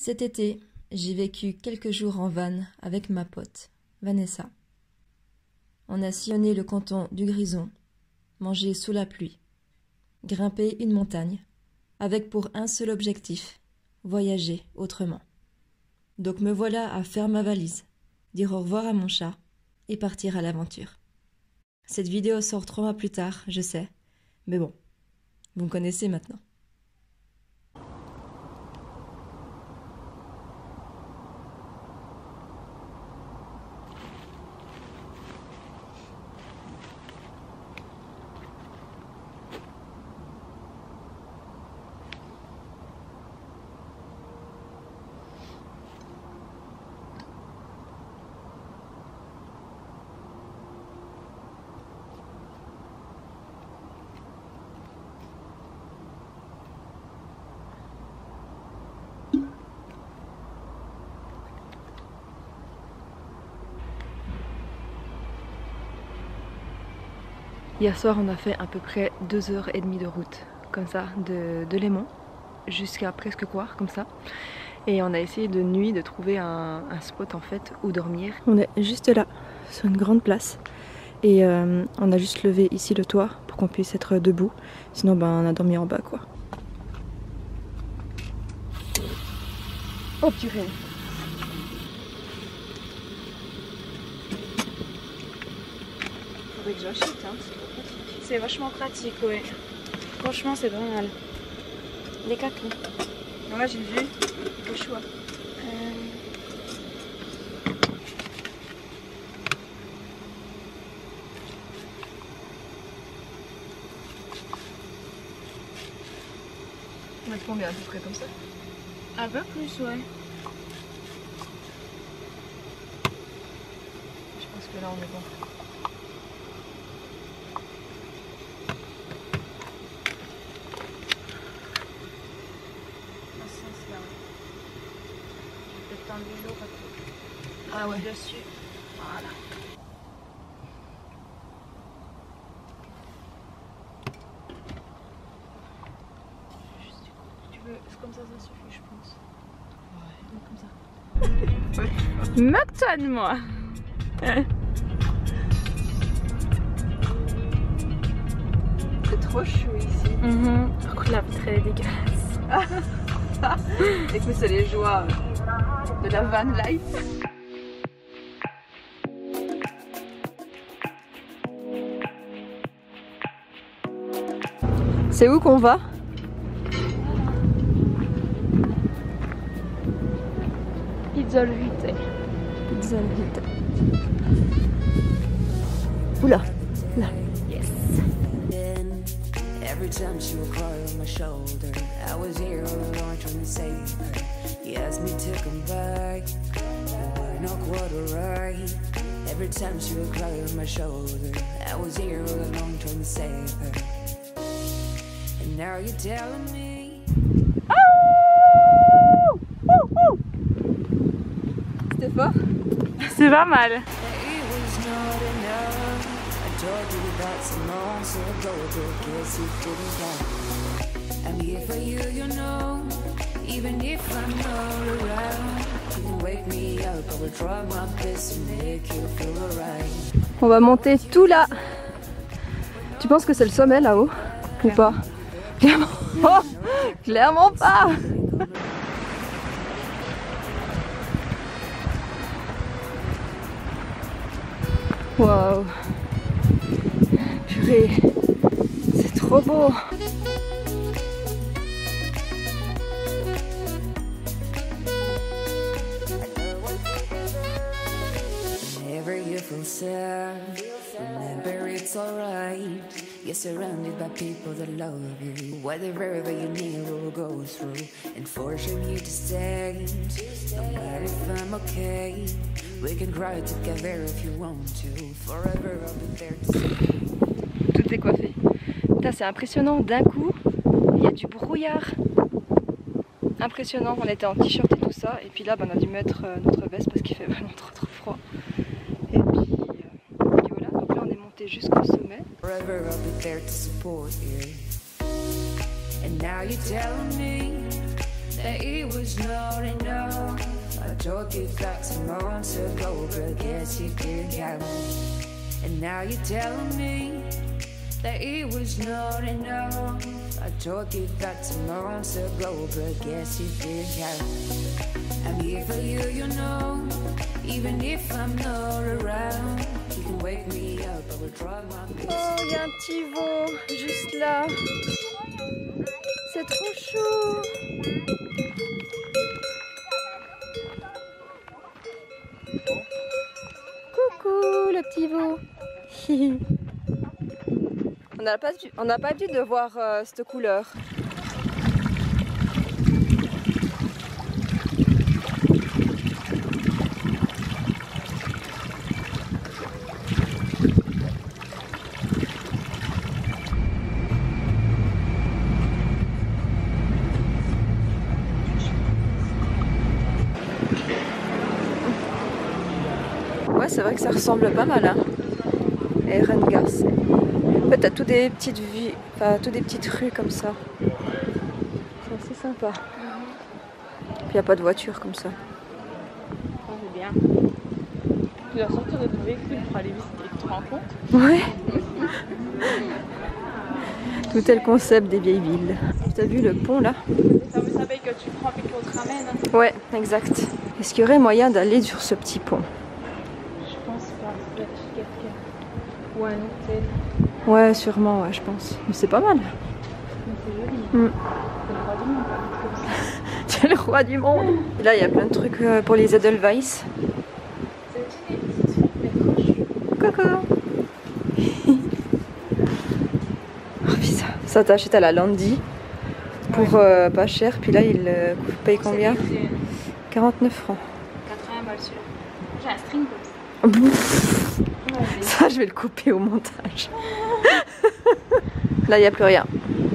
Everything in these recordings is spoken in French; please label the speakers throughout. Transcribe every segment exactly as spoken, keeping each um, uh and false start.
Speaker 1: Cet été, j'ai vécu quelques jours en van avec ma pote, Vanessa. On a sillonné le canton du Grison, mangé sous la pluie, grimpé une montagne, avec pour un seul objectif, voyager autrement. Donc me voilà à faire ma valise, dire au revoir à mon chat et partir à l'aventure. Cette vidéo sort trois mois plus tard, je sais, mais bon, vous me connaissez maintenant.
Speaker 2: Hier soir, on a fait à peu près deux heures et demie de route, comme ça, de, de Léman jusqu'à presque Coire, comme ça. Et on a essayé de nuit de trouver un, un spot en fait où dormir. On est juste là, sur une grande place. Et euh, on a juste levé ici le toit pour qu'on puisse être debout. Sinon, ben, on a dormi en bas, quoi. Oh purée! Faudrait que j'achète, hein. C'est vachement pratique, ouais. Franchement, c'est pas mal. Les cacos. Ouais, j'ai vu. Au choix. Euh... On va te combien à peu près comme ça? Un peu plus, ouais. Je pense que là, on est bon. Ah ouais. Dessus. Voilà. Tu veux, comme ça, ça suffit, je pense. Ouais. Comme ça. Ouais. Moque-toi de moi. C'est trop chou ici. Mm-hmm. Par contre, la vitre elle est dégueulasse. Écoute, c'est les joies de la van life. C'est où qu'on va? Pizzolvite. Pizzolvite. Oula, là. Yes. Every time she would cry on my shoulder, I was here all alone trying to save her. He asked me to come back, but we're not quite alright. Every time she would cry on my shoulder, I was here all alone trying to save her. And now you're telling me. Oh! Oh, oh. C'était fort? C'est pas mal. I'm here for you, you know. Even if I'm not around, you can wake me up. I will try my best to make you feel alright. On va monter tout là. Tu penses que c'est le sommet là-haut ou pas? Clairement, oh, clairement pas. Waouh. Purée, c'est trop beau. Whenever you feel sad, remember it's alright. You're surrounded by people that love you. Whatever that you need will go through and forcing you to stay. No matter if I'm okay, we can cry together if you want to. Forever I'll be there to see. Tout est coiffé. C'est impressionnant, d'un coup, il y a du brouillard. Impressionnant, on était en t-shirt et tout ça, et puis là ben, on a dû mettre euh, notre veste parce qu'il fait vraiment trop trop froid. Et puis, euh, puis voilà, donc là on est monté jusqu'au sommet. Forever I'll be there to support you. And now you're telling me that it was not enough. told you that some months ago, but guess you didn't count. And now you're telling me that it was not enough. I told you that some months ago, but guess you didn't count. I'm here for you, you know, even if I'm not around. You can wake me up, I will try my best.
Speaker 1: Oh, il y a un petit veau juste là. C'est trop chaud. Coucou le petit veau. On n'a pas, on n'a pas dû de voir euh, cette couleur. Ouais, c'est vrai que ça ressemble pas mal, hein. Ehrengasse. En fait, t'as tout des petites vies, enfin, tout des petites rues comme ça. C'est assez sympa. Mm-hmm. Puis il n'y a pas de voiture comme ça.
Speaker 3: Ça c'est bien. Tu dois sortir de ton véhicule pour aller visiter, tu te rends compte?
Speaker 1: Ouais. Tout est le concept des vieilles villes. T'as vu le pont là?
Speaker 3: C'est fameux abeille que tu prends et qu'on te ramène.
Speaker 1: Ouais, exact. Est-ce qu'il y aurait moyen d'aller sur ce petit pont?
Speaker 3: Je pense pas, c'est la chiquette. Ou un hôtel.
Speaker 1: Ouais, sûrement, ouais, je pense. Mais c'est pas mal.
Speaker 3: Mais c'est joli.
Speaker 1: Mm.
Speaker 3: C'est le roi du monde, comme ça.
Speaker 1: C'est le roi du monde. Et là, il y a plein de trucs euh, pour les Edelweiss.
Speaker 3: C'est une petite fille de
Speaker 1: Coucou. Oh putain, ça t'achètes à la Landy pour euh, pas cher. Puis là, il euh, paye combien? quarante-neuf francs.
Speaker 3: quatre-vingts balles celui-là. J'ai un string comme ça.
Speaker 1: Ça, je vais le couper au montage. Là, il n'y a plus rien.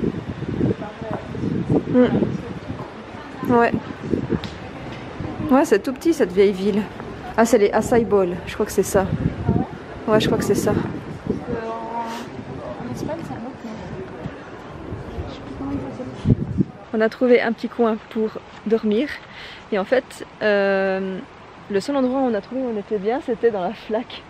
Speaker 1: Mm. Ouais. Ouais, c'est tout petit cette vieille ville. Ah, c'est les Acai Bowl. Je crois que c'est ça. Ouais, je crois que c'est ça.
Speaker 3: En Espagne, c'est un autre nom. Je sais plus comment il s'appelle.
Speaker 1: On a trouvé un petit coin pour dormir. Et en fait, euh, le seul endroit où on a trouvé où on était bien, c'était dans la flaque.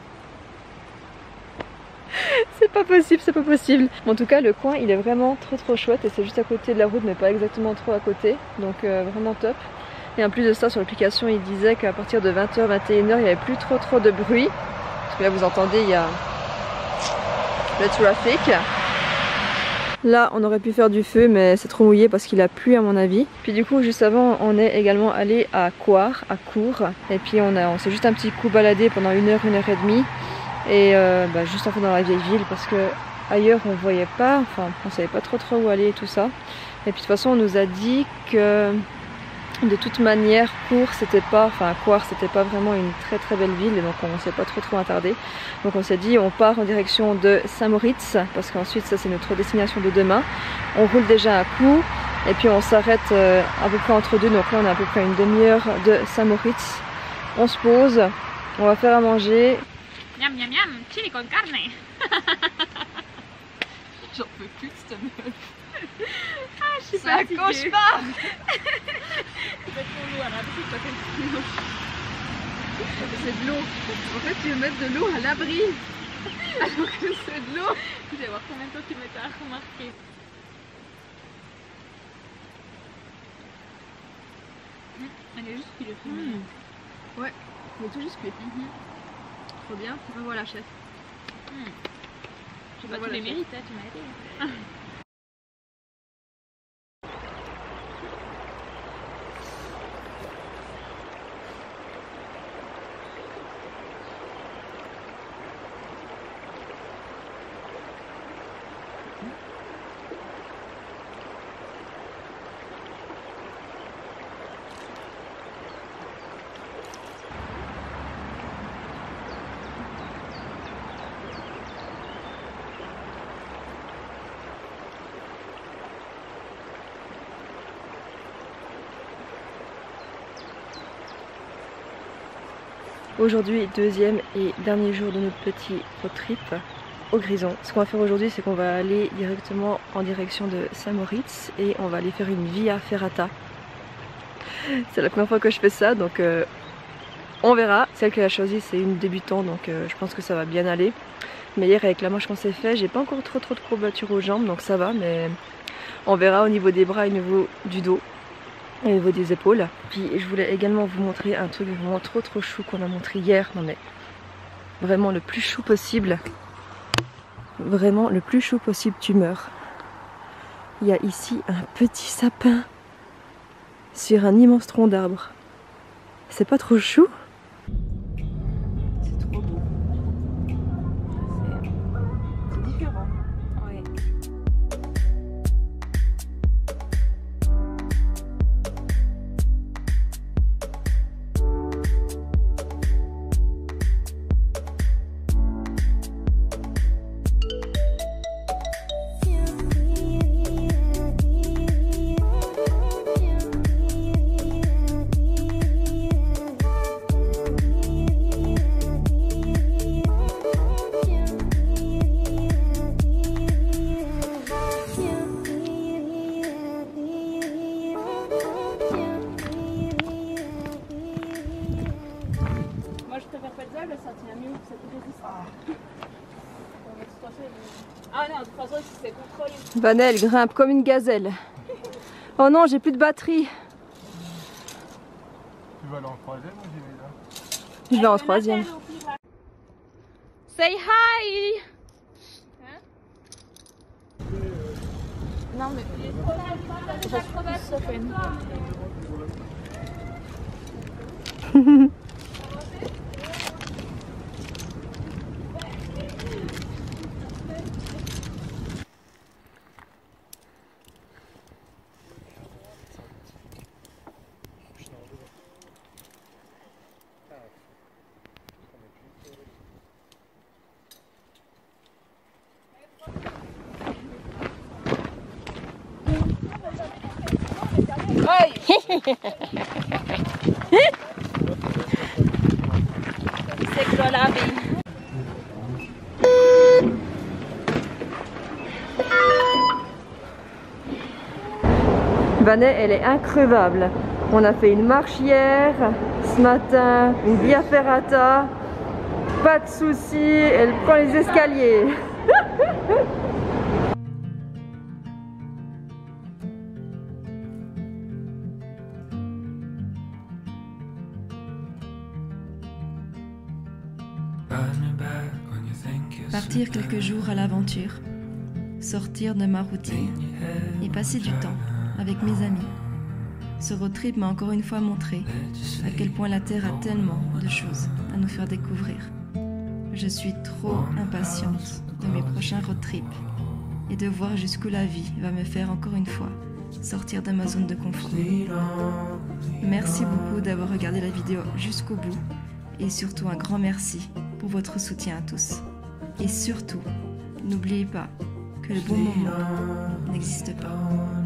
Speaker 1: C'est pas possible, c'est pas possible. En tout cas, le coin, il est vraiment trop trop chouette et c'est juste à côté de la route, mais pas exactement trop à côté. Donc euh, vraiment top. Et en plus de ça, sur l'application, il disait qu'à partir de vingt heures, vingt et une heures, il n'y avait plus trop trop de bruit. Parce que là, vous entendez, il y a le trafic. Là, on aurait pu faire du feu, mais c'est trop mouillé parce qu'il a plu à mon avis. Puis du coup, juste avant, on est également allé à Coire, à Cours. Et puis on, a, on s'est juste un petit coup baladé pendant une heure, une heure et demie. Et euh, bah, juste en fait dans la vieille ville parce que ailleurs on voyait pas, enfin on savait pas trop trop où aller et tout ça. Et puis de toute façon on nous a dit que de toute manière Cours c'était pas, enfin Coire c'était pas vraiment une très très belle ville et donc on s'est pas trop trop attardé. Donc on s'est dit on part en direction de Saint-Moritz parce qu'ensuite ça c'est notre destination de demain. On roule déjà un coup et puis on s'arrête euh, à peu près entre deux, donc là on est à peu près une demi-heure de Saint-Moritz. On se pose, on va faire à manger.
Speaker 3: Miam miam miam, chili con carne. J'en peux plus de cette meuf. Ah, je suis
Speaker 1: C'est un cauchemar.
Speaker 3: Mettons l'eau à l'abri, toi t'es de l'eau.
Speaker 1: C'est de l'eau. En fait, tu veux mettre de l'eau à l'abri. Alors que c'est de l'eau.
Speaker 3: Je vais voir combien de temps tu m'étais à remarquer. Elle est juste cuite le film.
Speaker 1: Mmh. Ouais, elle est tout juste cuite. Mmh. Trop bien. Me voilà, chef.
Speaker 3: Mmh. Je sais pas,
Speaker 1: voilà,
Speaker 3: tu les
Speaker 1: chef.
Speaker 3: mérites, hein, tu m'as aidé.
Speaker 1: Aujourd'hui, deuxième et dernier jour de notre petit road trip au Grison. Ce qu'on va faire aujourd'hui, c'est qu'on va aller directement en direction de Saint-Moritz et on va aller faire une via ferrata. C'est la première fois que je fais ça, donc euh, on verra. Celle qu'elle a choisie, c'est une débutante, donc euh, je pense que ça va bien aller. Mais hier, avec la marche qu'on s'est fait, j'ai pas encore trop trop de courbatures aux jambes, donc ça va. Mais on verra au niveau des bras et au niveau du dos et au niveau des épaules. Puis je voulais également vous montrer un truc vraiment trop trop chou qu'on a montré hier. Non mais vraiment le plus chou possible. Vraiment le plus chou possible, tu meurs. Il y a ici un petit sapin sur un immense tronc d'arbre. C'est pas trop chou? C'est trop beau. C'est différent. Ouais.
Speaker 3: Ah non, de toute façon, c'est contrôlé.
Speaker 1: Vanelle grimpe comme une gazelle. Oh non, j'ai plus de batterie.
Speaker 4: Tu vas aller en troisième ou j'y vais là?
Speaker 1: Je vais en troisième.
Speaker 3: Say hi! Hein? Non mais... C'est que la vie.
Speaker 1: Vanette, elle est increvable. On a fait une marche hier, ce matin, une via ferrata. Pas de soucis, elle prend les escaliers. Partir quelques jours à l'aventure, sortir de ma routine et passer du temps avec mes amis. Ce road trip m'a encore une fois montré à quel point la Terre a tellement de choses à nous faire découvrir. Je suis trop impatiente de mes prochains road trips et de voir jusqu'où la vie va me faire encore une fois sortir de ma zone de confort. Merci beaucoup d'avoir regardé la vidéo jusqu'au bout et surtout un grand merci pour votre soutien à tous. Et surtout, n'oubliez pas que le bon moment n'existe pas.